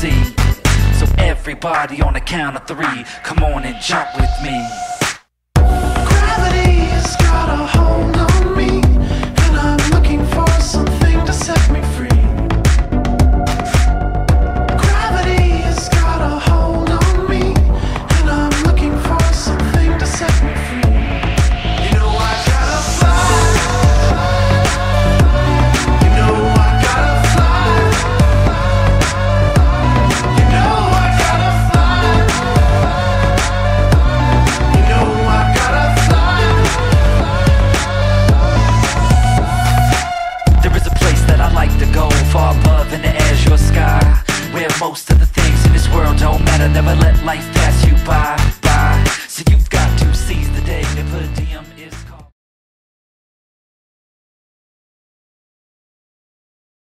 see. So everybody on the count of three, come on and jump with me. Gravity's got a hold on me, and I'm looking for something to set me free. Gravity's got a hold on me, and I'm looking for something to set me free. You know I gotta fly. You know I gotta fly. You know I gotta fly. You know I gotta fly. There is a place that I like to go, far above in the azure sky, where most of the things in this world don't matter. Never let life pass you by.